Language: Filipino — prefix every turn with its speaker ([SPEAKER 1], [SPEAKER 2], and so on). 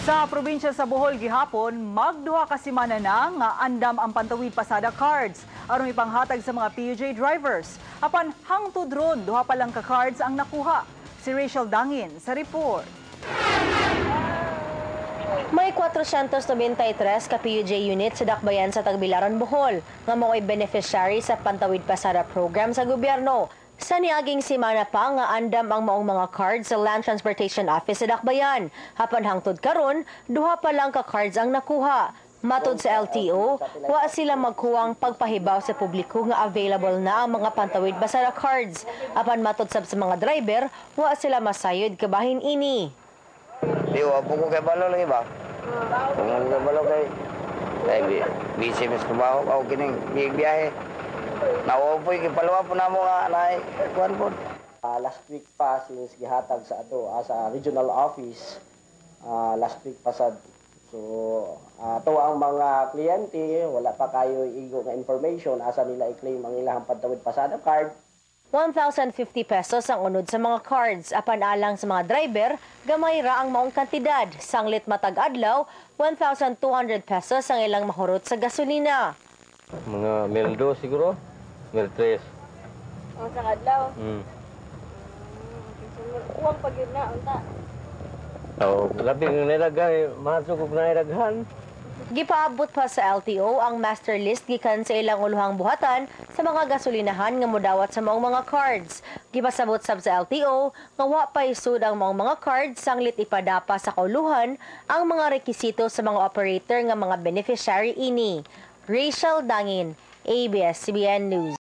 [SPEAKER 1] Sa probinsya sa Bohol gihapon, magduha ka semana na nga andam ang Pantawid Pasada cards aron ipanghatag sa mga PUJ drivers. Apan hangtod ron duha pa lang ka cards ang nakuha. Si Rachel Dangin sa report.
[SPEAKER 2] May 493 ka PUJ unit sa dakbayan sa Tagbilaran, Bohol nga mao'y beneficiary sa Pantawid Pasada program sa gobyerno. Sa niaging semana pa nga andam ang maong mga cards sa Land Transportation Office sa dakbayan. Hapan hangtod karon, duha pa lang ka cards ang nakuha. Matod sa LTO, wa sila magkuwang pagpahibaw sa publiko nga available na ang mga Pantawid Pasada cards. Apan matod sab sa mga driver, wa sila masayod kabahin ini.
[SPEAKER 3] Di wa po ko kay balo lagi ba? Kung kay balo kay busy mas trabaho ako kining biyahe. Nawopoy kay palawa po namo nga nay kuan po.
[SPEAKER 4] Last week pa since gihatag sa ato sa regional office last week pa sad. So ato ang mga kliyente wala pa kayo igo nga information asa nila i-claim ang ilang Pantawid Pasada card.
[SPEAKER 2] 1,050 pesos ang unod sa mga cards. Apan alang sa mga driver, gamay ra ang maong kantidad. Sanglit matag adlaw, 1,200 pesos ang ilang mahurot sa gasolina.
[SPEAKER 5] Mga mil 2 siguro, mil 3.
[SPEAKER 6] Ang sa adlaw? Uwang pag yun na, unta?
[SPEAKER 5] Oo, labing nilagay, masukog na ilaghan.
[SPEAKER 2] Gipaabot pa sa LTO ang master list gikan sa ilang uluhang buhatan sa mga gasolinahan nga modawat sa maong mga cards. Gipasabot sab sa LTO nga wa pa isud ang maong mga cards sanglit ipadapa sa kauluhan ang mga rekisito sa mga operator nga mga beneficiary ini. Rachel Dangin, ABS-CBN News.